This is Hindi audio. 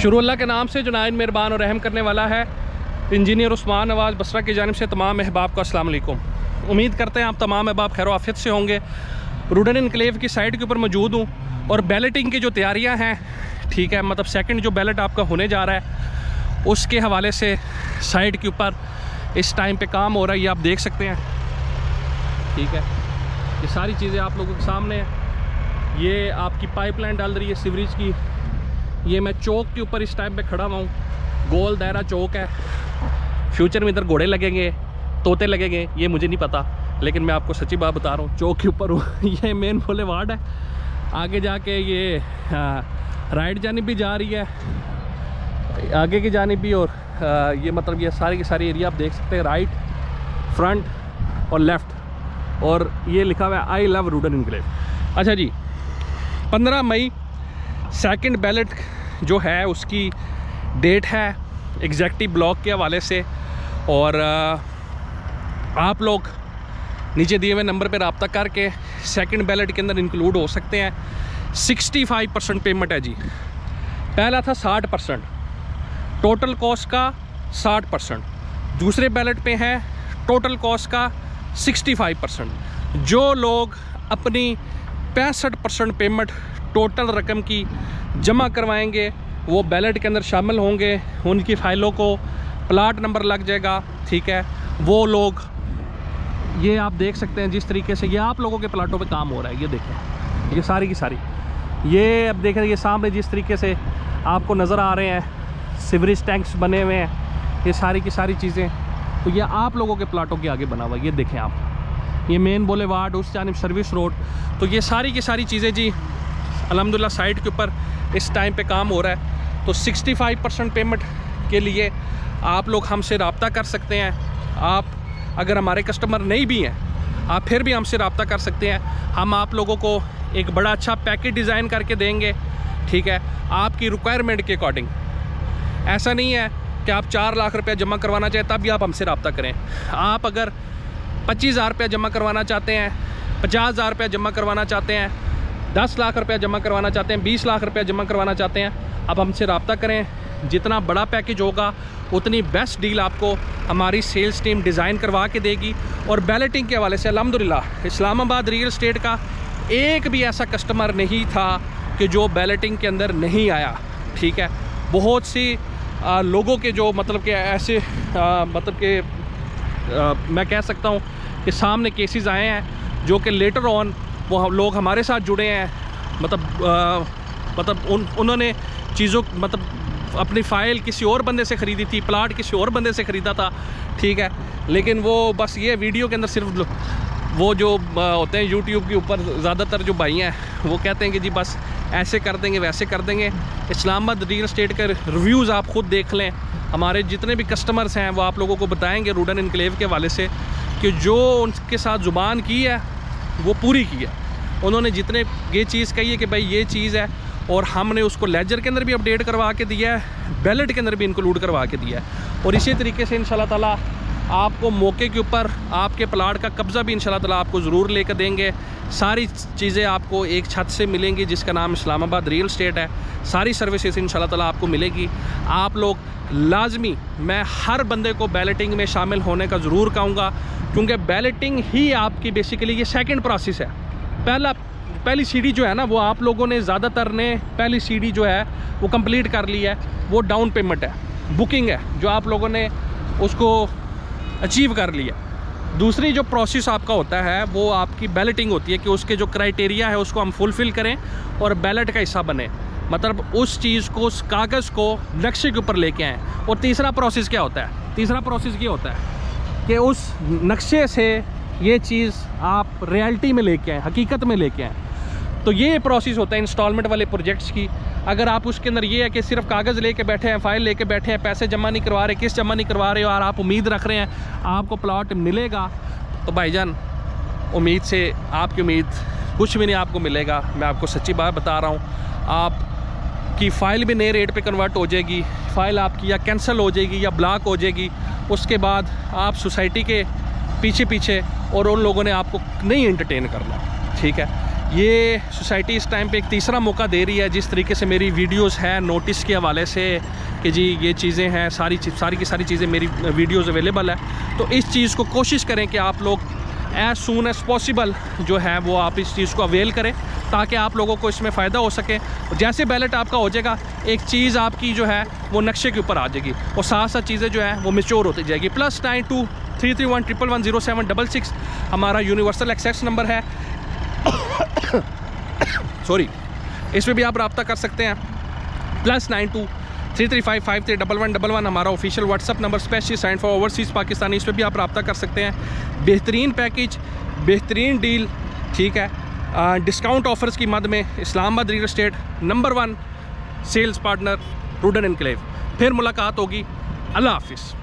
शुरू अल्लाह के नाम से जो नाइन मेहरबान और रहम करने वाला है। इंजीनियर उस्मान नवाज़ बसरा की जानिब से तमाम अहबाब को अस्सलाम वालेकुम। उम्मीद करते हैं आप तमाम अहबाब खैर आफियत से होंगे। रूडन इनक्लेव की साइट के ऊपर मौजूद हूँ और बैलेटिंग की जो तैयारियाँ हैं, ठीक है, मतलब सेकंड जो बैलेट आपका होने जा रहा है उसके हवाले से साइट के ऊपर इस टाइम पे काम हो रहा है। ये आप देख सकते हैं, ठीक है, ये सारी चीज़ें आप लोगों के सामने हैं। ये आपकी पाइपलाइन डाल रही है सीवरेज की। ये मैं चौक के ऊपर इस टाइम पे खड़ा हुआ हूँ। गोल दायरा चौक है। फ्यूचर में इधर घोड़े लगेंगे, तोते लगेंगे, ये मुझे नहीं पता, लेकिन मैं आपको सच्ची बात बता रहा हूँ, चौक के ऊपर हूँ। ये मेन बुलेवार्ड है। आगे जाके ये राइट जानिब भी जा रही है, आगे की जानिब भी, और ये मतलब ये सारी की सारी एरिया आप देख सकते हैं, राइट, फ्रंट और लेफ़्ट, और ये लिखा हुआ है आई लव रूडन इनक्लेव। अच्छा जी, 15 मई सेकंड बैलेट जो है उसकी डेट है एग्जैक्टिव ब्लॉक के हवाले से। और आप लोग नीचे दिए हुए नंबर पर रब्ता करके सेकंड बैलेट के अंदर इंक्लूड हो सकते हैं। 65% पेमेंट है जी। पहला था 60%, टोटल कॉस्ट का 60%। दूसरे बैलेट पे है टोटल कॉस्ट का 65%। जो लोग अपनी 65% पेमेंट टोटल रकम की जमा करवाएंगे वो बैलेट के अंदर शामिल होंगे। उनकी फ़ाइलों को प्लाट नंबर लग जाएगा, ठीक है। वो लोग, ये आप देख सकते हैं जिस तरीके से ये आप लोगों के प्लाटों पे काम हो रहा है, ये देखें, ये सारी की सारी, ये अब देखें, ये सामने जिस तरीके से आपको नज़र आ रहे हैं सीवरेज टैंक्स बने हुए हैं, ये सारी की सारी चीज़ें, तो ये आप लोगों के प्लाटों के आगे बना हुआ है। ये देखें आप, ये मेन बुलेवार्ड, उस जानिब सर्विस रोड, तो ये सारी की सारी चीज़ें जी अल्हम्दुलिल्लाह साइट के ऊपर इस टाइम पे काम हो रहा है। तो 65% पेमेंट के लिए आप लोग हमसे रब्ता कर सकते हैं। आप अगर हमारे कस्टमर नहीं भी हैं, आप फिर भी हमसे रब्ता कर सकते हैं। हम आप लोगों को एक बड़ा अच्छा पैकेज डिज़ाइन करके देंगे, ठीक है, आपकी रिक्वायरमेंट के अकॉर्डिंग। ऐसा नहीं है कि आप 4 लाख रुपया जमा करवाना चाहें तब भी आप हमसे रब्ता करें। आप अगर 25,000 रुपया जमा करवाना चाहते हैं, 50,000 रुपया जमा करवाना चाहते हैं, 10 लाख रुपया जमा करवाना चाहते हैं, 20 लाख रुपया जमा करवाना चाहते हैं, आप हमसे रब्ता करें। जितना बड़ा पैकेज होगा उतनी बेस्ट डील आपको हमारी सेल्स टीम डिज़ाइन करवा के देगी। और बैलेटिंग के हवाले से अल्हम्दुलिल्लाह इस्लामाबाद रियल एस्टेट का एक भी ऐसा कस्टमर नहीं था कि जो बैलेटिंग के अंदर नहीं आया, ठीक है। बहुत सी लोगों के जो मतलब कि ऐसे मतलब कि मैं कह सकता हूँ कि सामने केसेस आए हैं जो कि लेटर ऑन वो लोग हमारे साथ जुड़े हैं। मतलब उन्होंने चीज़ों मतलब अपनी फ़ाइल किसी और बंदे से ख़रीदी थी, प्लाट किसी और बंदे से ख़रीदा था, ठीक है, लेकिन वो बस ये वीडियो के अंदर सिर्फ वो जो होते हैं यूट्यूब के ऊपर ज़्यादातर जो भाई हैं वो कहते हैं कि जी बस ऐसे कर देंगे वैसे कर देंगे। इस्लामाबाद रियल एस्टेट के रिव्यूज़ आप ख़ुद देख लें। हमारे जितने भी कस्टमर्स हैं वो आप लोगों को बताएंगे रूडन इनक्लेव के हवाले से कि जो उनके साथ ज़ुबान की है वो पूरी की है। उन्होंने जितने ये चीज़ कही है कि भाई ये चीज़ है, और हमने उसको लेजर के अंदर भी अपडेट करवा के दिया है, बैलेट के अंदर भी इंक्लूड करवा के दिया है। और इसी तरीके से इंशाल्लाह ताला आपको मौके के ऊपर आपके प्लाट का कब्ज़ा भी इंशाल्लाह ताला आपको ज़रूर लेकर देंगे। सारी चीज़ें आपको एक छत से मिलेंगी जिसका नाम इस्लामाबाद रियल एस्टेट है। सारी सर्विसेज इंशाल्लाह ताला आपको मिलेगी। आप लोग लाजमी, मैं हर बंदे को बैलेटिंग में शामिल होने का ज़रूर कहूँगा, क्योंकि बैलेटिंग ही आपकी बेसिकली ये सेकंड प्रोसेस है। पहली सीढ़ी जो है ना, वो आप लोगों ने ज़्यादातर ने पहली सीढ़ी जो है वो कंप्लीट कर ली है, वो डाउन पेमेंट है, बुकिंग है, जो आप लोगों ने उसको अचीव कर लिया। दूसरी जो प्रोसेस आपका होता है वो आपकी बैलेटिंग होती है कि उसके जो क्राइटेरिया है उसको हम फुलफ़िल करें और बैलेट का हिस्सा बने, मतलब उस चीज़ को, उस कागज़ को नक्शे के ऊपर लेके आएँ। और तीसरा प्रोसेस क्या होता है? तीसरा प्रोसेस ये होता है कि उस नक्शे से ये चीज़ आप रियलिटी में लेके आएँ, हकीकत में लेके आएँ। तो ये प्रोसेस होता है इंस्टॉलमेंट वाले प्रोजेक्ट्स की। अगर आप उसके अंदर ये है कि सिर्फ कागज़ लेके बैठे हैं, फ़ाइल लेके बैठे हैं, पैसे जमा नहीं करवा रहे, किस्त जमा नहीं करवा रहे हो, और आप उम्मीद रख रहे हैं आपको प्लॉट मिलेगा, तो भाईजान उम्मीद से आपकी उम्मीद कुछ भी नहीं आपको मिलेगा। मैं आपको सच्ची बात बता रहा हूँ, आपकी फ़ाइल भी नए रेट पे कन्वर्ट हो जाएगी, फ़ाइल आपकी या कैंसिल हो जाएगी या ब्लॉक हो जाएगी। उसके बाद आप सोसाइटी के पीछे और उन लोगों ने आपको नहीं एंटरटेन करना, ठीक है। ये सोसाइटी इस टाइम पे एक तीसरा मौका दे रही है, जिस तरीके से मेरी वीडियोस है नोटिस के हवाले से कि जी ये चीज़ें हैं, सारी की सारी चीज़ें मेरी वीडियोस अवेलेबल है। तो इस चीज़ को कोशिश करें कि आप लोग एज़ सून एज़ पॉसिबल जो है वो आप इस चीज़ को अवेल करें, ताकि आप लोगों को इसमें फ़ायदा हो सके। जैसे बैलेट आपका हो जाएगा, एक चीज़ आपकी जो है वो नक्शे के ऊपर आ जाएगी और साथ साथ चीज़ें जो है वो मैच्योर होती जाएगी। +92 331 111 0766 हमारा यूनिवर्सल एक्सेस नंबर है। सॉरी, इस पर भी आप रब्ता कर सकते हैं। +92 335 531111 हमारा official WhatsApp number, specially sign for overseas Pakistani, इस पर भी आप रब्ता कर सकते हैं। बेहतरीन पैकेज, बेहतरीन डील, ठीक है, डिस्काउंट ऑफर्स की मद में Islamabad real estate number 1 sales partner Rudn enclave. फिर मुलाकात होगी। अल्लाह हाफिज़।